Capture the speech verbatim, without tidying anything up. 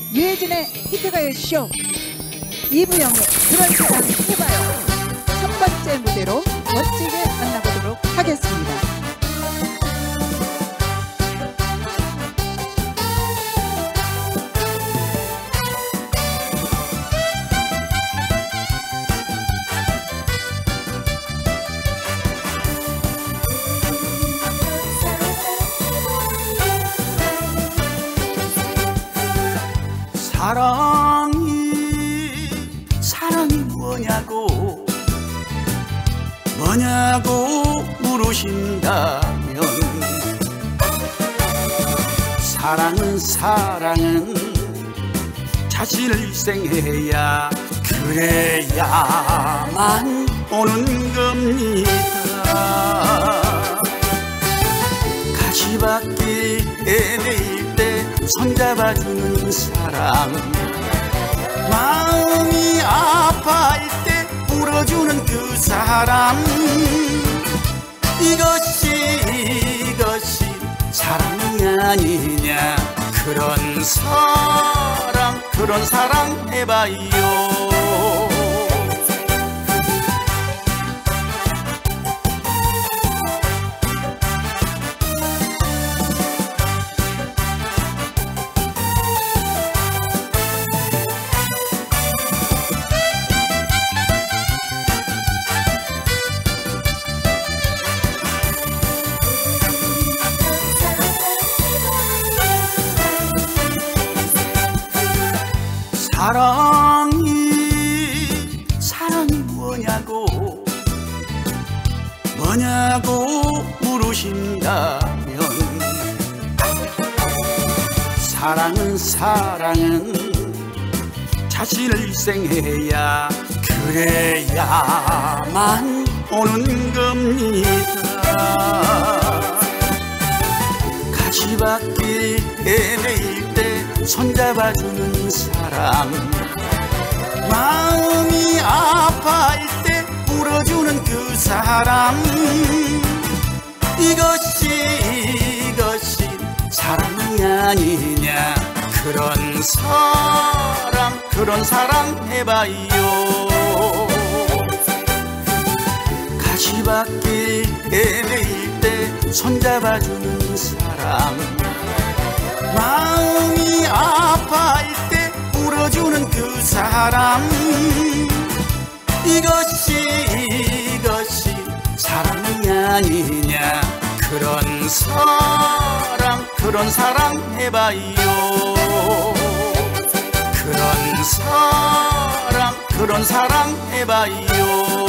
유해진의 히트가요 쇼 이부영의 그런 사랑 해봐요. 첫 번째 무대로 멋지게 만나보도록 하겠습니다. 사랑이 사랑이 뭐냐고 뭐냐고 물으신다면 사랑은 사랑은 자신을 희생해야 그래야만 오는 겁니다. 가시밭길에 내일 때 손잡아주는 사람, 마음이 아파할 때 울어주는 그 사람, 이것이 이것이 사랑이 아니냐. 그런 사랑 그런 사랑 해봐요. 사랑이 사랑이 뭐냐고 뭐냐고 물으신다면 사랑은 사랑은 자신을 희생해야 그래야만 오는 겁니다. 가시밭길에 내일 때 손잡아주는 사람, 마음이 아파할 때 울어주는 그 사람, 이것이 이것이 사랑이 아니냐. 그런 사랑 그런 사랑 해봐요. 가시밭길에 내일 때 손잡아주는 사람, 마음이 아파할 때 울어주는 그 사람, 이것이 이것이 사랑이 아니냐. 그런 사랑 그런 사랑 해봐요. 그런 사랑 그런 사랑 해봐요.